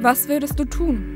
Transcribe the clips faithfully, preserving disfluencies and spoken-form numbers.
Was würdest du tun?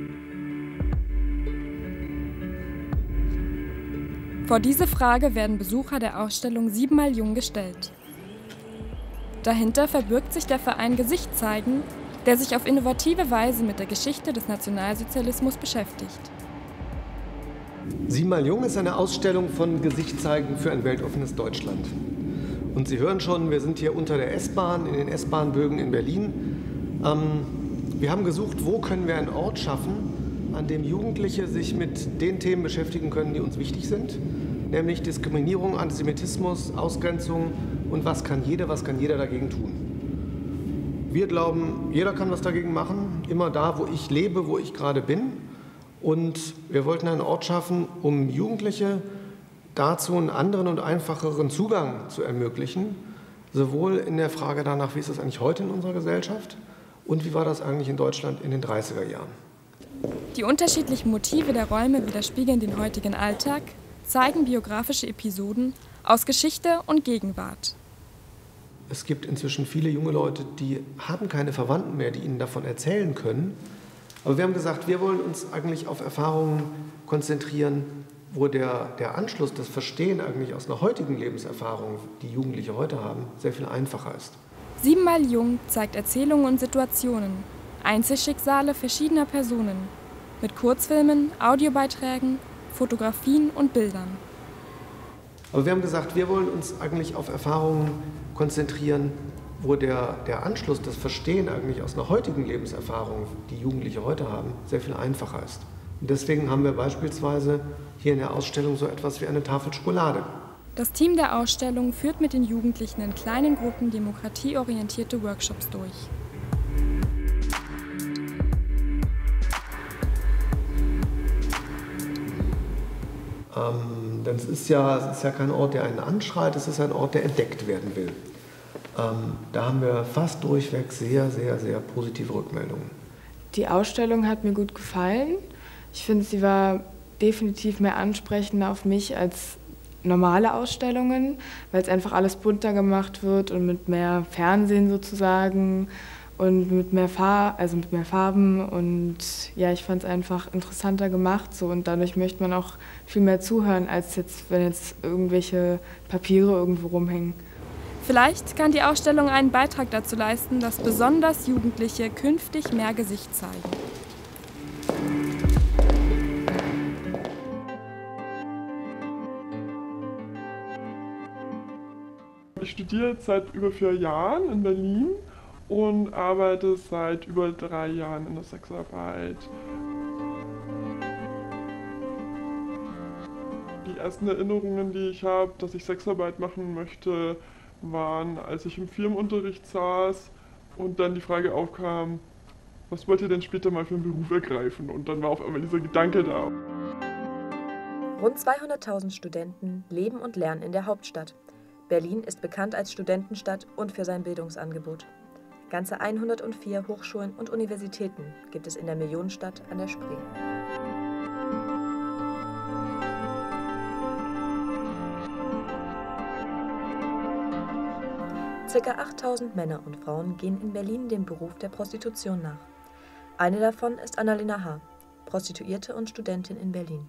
Vor diese Frage werden Besucher der Ausstellung Siebenmal Jung gestellt. Dahinter verbirgt sich der Verein Gesicht zeigen, der sich auf innovative Weise mit der Geschichte des Nationalsozialismus beschäftigt. Siebenmal Jung ist eine Ausstellung von Gesicht zeigen für ein weltoffenes Deutschland. Und Sie hören schon, wir sind hier unter der S-Bahn, in den S-Bahn-Bögen in Berlin. Ähm, wir haben gesucht, wo können wir einen Ort schaffen, an dem Jugendliche sich mit den Themen beschäftigen können, die uns wichtig sind, nämlich Diskriminierung, Antisemitismus, Ausgrenzung und was kann jeder, was kann jeder dagegen tun. Wir glauben, jeder kann was dagegen machen, immer da, wo ich lebe, wo ich gerade bin. Und wir wollten einen Ort schaffen, um Jugendliche dazu einen anderen und einfacheren Zugang zu ermöglichen, sowohl in der Frage danach, wie ist es eigentlich heute in unserer Gesellschaft und wie war das eigentlich in Deutschland in den dreißiger Jahren. Die unterschiedlichen Motive der Räume widerspiegeln den heutigen Alltag, zeigen biografische Episoden aus Geschichte und Gegenwart. Es gibt inzwischen viele junge Leute, die haben keine Verwandten mehr, die ihnen davon erzählen können. Aber wir haben gesagt, wir wollen uns eigentlich auf Erfahrungen konzentrieren, wo der, der Anschluss, das Verstehen eigentlich aus einer heutigen Lebenserfahrung, die Jugendliche heute haben, sehr viel einfacher ist. Siebenmal Jung zeigt Erzählungen und Situationen, Einzelschicksale verschiedener Personen, mit Kurzfilmen, Audiobeiträgen, Fotografien und Bildern. Aber wir haben gesagt, wir wollen uns eigentlich auf Erfahrungen konzentrieren, wo der, der Anschluss, das Verstehen eigentlich aus einer heutigen Lebenserfahrung, die Jugendliche heute haben, sehr viel einfacher ist. Und deswegen haben wir beispielsweise hier in der Ausstellung so etwas wie eine Tafel Schokolade. Das Team der Ausstellung führt mit den Jugendlichen in kleinen Gruppen demokratieorientierte Workshops durch. Ähm, denn es ist, ja, es ist ja kein Ort, der einen anschreit, es ist ein Ort, der entdeckt werden will. Ähm, da haben wir fast durchweg sehr, sehr, sehr positive Rückmeldungen. Die Ausstellung hat mir gut gefallen. Ich finde, sie war definitiv mehr ansprechender auf mich als normale Ausstellungen, weil es einfach alles bunter gemacht wird und mit mehr Fernsehen sozusagen und mit mehr, Far- also mit mehr Farben. Und ja, ich fand es einfach interessanter gemacht so, und dadurch möchte man auch viel mehr zuhören, als jetzt, wenn jetzt irgendwelche Papiere irgendwo rumhängen. Vielleicht kann die Ausstellung einen Beitrag dazu leisten, dass besonders Jugendliche künftig mehr Gesicht zeigen. Ich studiere jetzt seit über vier Jahren in Berlin und arbeite seit über drei Jahren in der Sexarbeit. Die ersten Erinnerungen, die ich habe, dass ich Sexarbeit machen möchte, waren, als ich im Firmenunterricht saß und dann die Frage aufkam, was wollt ihr denn später mal für einen Beruf ergreifen? Und dann war auf einmal dieser Gedanke da. Rund zweihunderttausend Studenten leben und lernen in der Hauptstadt. Berlin ist bekannt als Studentenstadt und für sein Bildungsangebot. Ganze hundertvier Hochschulen und Universitäten gibt es in der Millionenstadt an der Spree. Circa achttausend Männer und Frauen gehen in Berlin dem Beruf der Prostitution nach. Eine davon ist Annalena H., Prostituierte und Studentin in Berlin.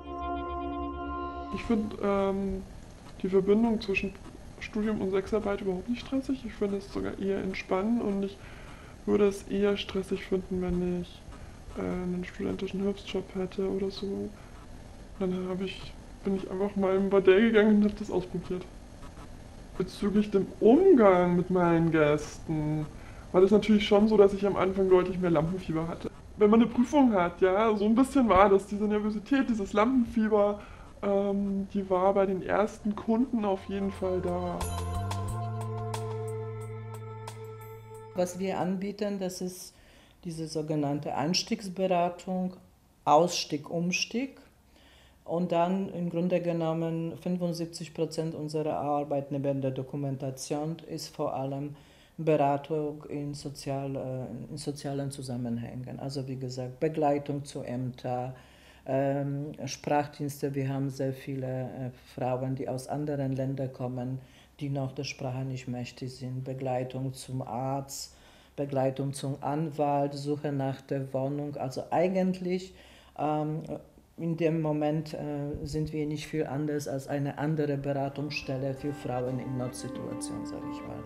Ich finde ähm, die Verbindung zwischen Studium und Sexarbeit überhaupt nicht stressig. Ich finde es sogar eher entspannend und ich würde es eher stressig finden, wenn ich äh, einen studentischen Hilfsjob hätte oder so. Dann habe ich, bin ich einfach mal im Bordell gegangen und habe das ausprobiert. Bezüglich dem Umgang mit meinen Gästen war das natürlich schon so, dass ich am Anfang deutlich mehr Lampenfieber hatte. Wenn man eine Prüfung hat, ja, so ein bisschen war das, diese Nervosität, dieses Lampenfieber, ähm, die war bei den ersten Kunden auf jeden Fall da. Was wir anbieten, das ist diese sogenannte Einstiegsberatung, Ausstieg, Umstieg. Und dann im Grunde genommen fünfundsiebzig Prozent unserer Arbeit neben der Dokumentation ist vor allem Beratung in, sozial, in sozialen Zusammenhängen. Also wie gesagt, Begleitung zu Ämtern, ähm, Sprachdienste. Wir haben sehr viele äh, Frauen, die aus anderen Ländern kommen, die noch der Sprache nicht mächtig sind. Begleitung zum Arzt, Begleitung zum Anwalt, Suche nach der Wohnung. Also eigentlich ähm, in dem Moment äh, sind wir nicht viel anders als eine andere Beratungsstelle für Frauen in Notsituationen, sage ich mal.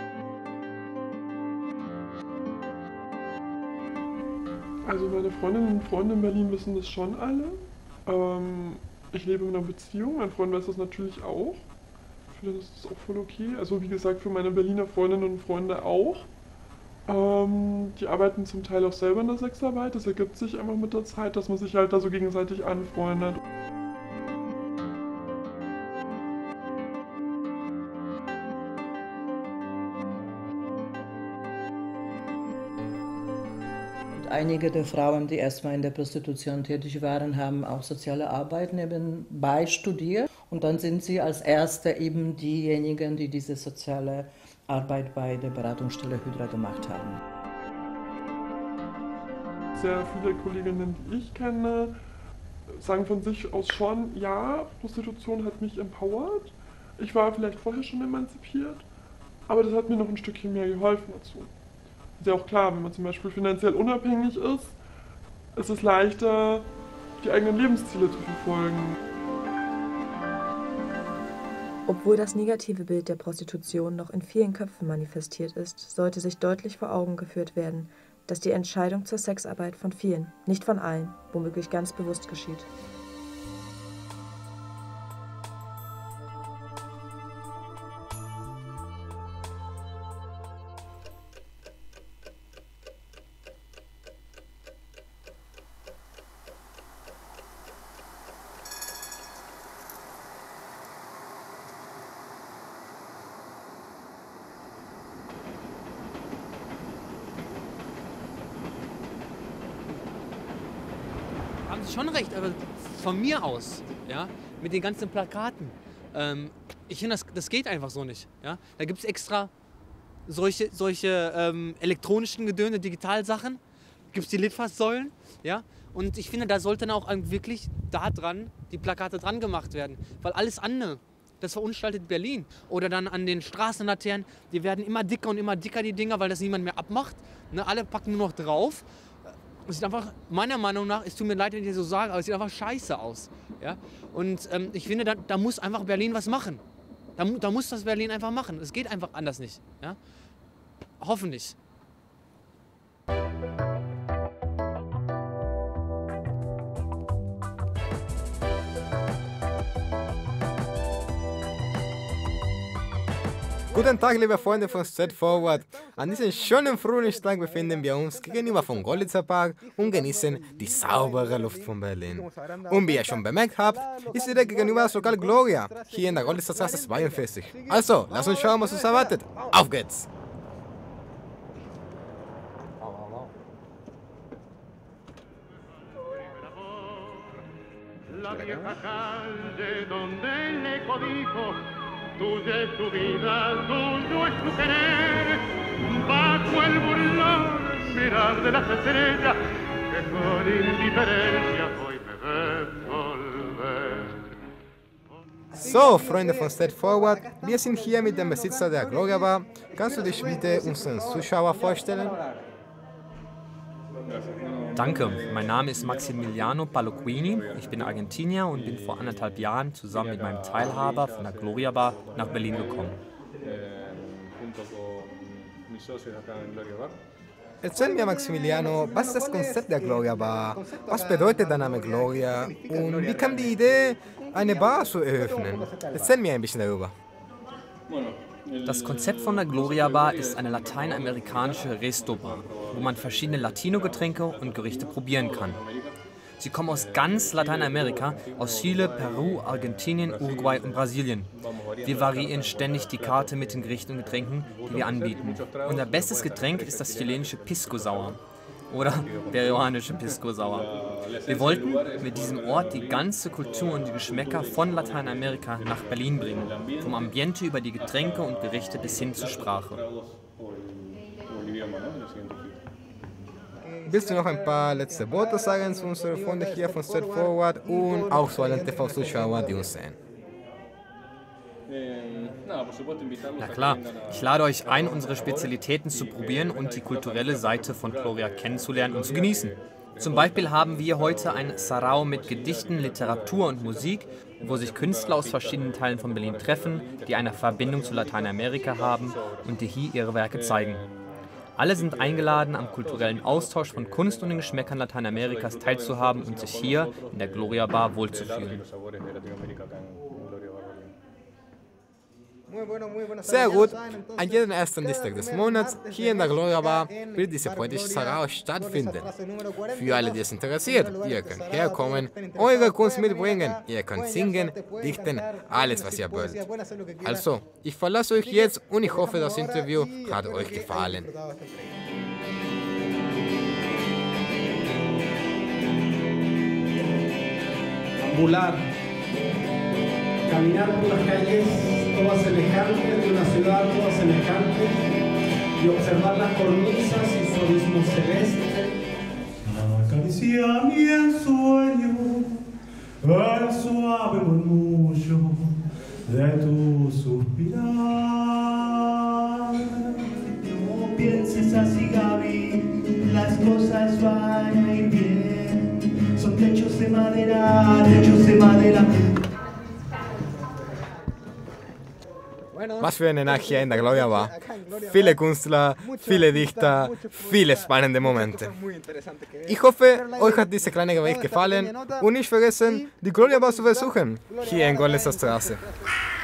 Also meine Freundinnen und Freunde in Berlin wissen das schon alle. Ähm, ich lebe in einer Beziehung, mein Freund weiß das natürlich auch. Ich finde, das ist auch voll okay. Also wie gesagt, für meine Berliner Freundinnen und Freunde auch. Ähm, die arbeiten zum Teil auch selber in der Sexarbeit. Das ergibt sich einfach mit der Zeit, dass man sich halt da so gegenseitig anfreundet. Einige der Frauen, die erstmal in der Prostitution tätig waren, haben auch soziale Arbeit nebenbei studiert. Und dann sind sie als Erste eben diejenigen, die diese soziale Arbeit bei der Beratungsstelle Hydra gemacht haben. Sehr viele Kolleginnen, die ich kenne, sagen von sich aus schon, ja, Prostitution hat mich empowert. Ich war vielleicht vorher schon emanzipiert, aber das hat mir noch ein Stückchen mehr geholfen dazu. Ist ja auch klar, wenn man zum Beispiel finanziell unabhängig ist, ist es leichter, die eigenen Lebensziele zu verfolgen. Obwohl das negative Bild der Prostitution noch in vielen Köpfen manifestiert ist, sollte sich deutlich vor Augen geführt werden, dass die Entscheidung zur Sexarbeit von vielen, nicht von allen, womöglich ganz bewusst geschieht. Haben Sie schon recht, aber von mir aus, ja, mit den ganzen Plakaten, ähm, ich finde, das, das geht einfach so nicht. Ja? Da gibt es extra solche, solche ähm, elektronischen Gedöne, Digitalsachen, gibt es die Litfaßsäulen, ja, und ich finde, da sollten auch wirklich da dran die Plakate dran gemacht werden, weil alles andere, das verunstaltet Berlin. Oder dann an den Straßenlaternen, die werden immer dicker und immer dicker, die Dinger, weil das niemand mehr abmacht. Ne? Alle packen nur noch drauf. Es sieht einfach, meiner Meinung nach, es tut mir leid, wenn ich das so sage, aber es sieht einfach scheiße aus. Ja? Und ähm, ich finde, da, da muss einfach Berlin was machen. Da, da muss das Berlin einfach machen. Es geht einfach anders nicht. Ja? Hoffentlich. Guten Tag, liebe Freunde von Straight Forward. An diesem schönen Frühlingstag befinden wir uns gegenüber vom Gollitzer Park und genießen die saubere Luft von Berlin. Und wie ihr schon bemerkt habt, ist direkt gegenüber das Lokal Gloria, hier in der Gollitzer Straße zweiundvierzig. Also, lasst uns schauen, was uns erwartet. Auf geht's! La vieja calle donde el eco dijo, tuya es tu vida, tuyo es tu querer, bajo el burlón mirar de las estrellas, que con indiferencia hoy me ven volver. So, Freunde von Straight Forward, wir sind hier mit dem Besitzer der Gloria Bar. Kannst du dich bitte unseren Zuschauer vorstellen? Danke, mein Name ist Maximiliano Paloquini, ich bin Argentinier und bin vor anderthalb Jahren zusammen mit meinem Teilhaber von der Gloria Bar nach Berlin gekommen. Erzähl mir, Maximiliano, was ist das Konzept der Gloria Bar? Was bedeutet der Name Gloria? Und wie kam die Idee, eine Bar zu eröffnen? Erzähl mir ein bisschen darüber. Das Konzept von der Gloria Bar ist eine lateinamerikanische Resto-Bar, wo man verschiedene Latino-Getränke und Gerichte probieren kann. Sie kommen aus ganz Lateinamerika, aus Chile, Peru, Argentinien, Uruguay und Brasilien. Wir variieren ständig die Karte mit den Gerichten und Getränken, die wir anbieten. Unser bestes Getränk ist das chilenische Pisco Sour oder peruanische Pisco Sour. Wir wollten mit diesem Ort die ganze Kultur und die Geschmäcker von Lateinamerika nach Berlin bringen, vom Ambiente über die Getränke und Gerichte bis hin zur Sprache. Willst du noch ein paar letzte Worte sagen zu unseren Freunden hier von Straight Forward und auch zu allen T V-Zuschauern, die uns sehen? Na klar, ich lade euch ein, unsere Spezialitäten zu probieren und die kulturelle Seite von Gloria kennenzulernen und zu genießen. Zum Beispiel haben wir heute ein Sarau mit Gedichten, Literatur und Musik, wo sich Künstler aus verschiedenen Teilen von Berlin treffen, die eine Verbindung zu Lateinamerika haben und die hier ihre Werke zeigen. Alle sind eingeladen, am kulturellen Austausch von Kunst und den Geschmäckern Lateinamerikas teilzuhaben und sich hier in der Gloria Bar wohlzufühlen. Sehr gut. An jedem ersten Dienstag des Monats hier in der Gloria Bar wird diese poetische Sarau stattfinden. Für alle, die es interessiert, ihr könnt herkommen, eure Kunst mitbringen, ihr könnt singen, dichten, alles, was ihr wollt. Also, ich verlasse euch jetzt und ich hoffe, das Interview hat euch gefallen. Ambular, caminar por las calles todas semejantes de una ciudad toda semejante y observar las cornisas y su abismo celeste. Acaricia mi ensueño el suave murmullo de tu suspirar. No pienses así, Gaby, las cosas van a ir bien. Son techos de madera, techos de madera. Was für eine Nacht hier in der Gloria Bar. Viele Künstler, viele Dichter, viele spannende Momente. Ich hoffe, euch hat diese kleine Gespräch gefallen und nicht vergessen, die Gloria Bar zu besuchen, hier in Görlitzer Straße.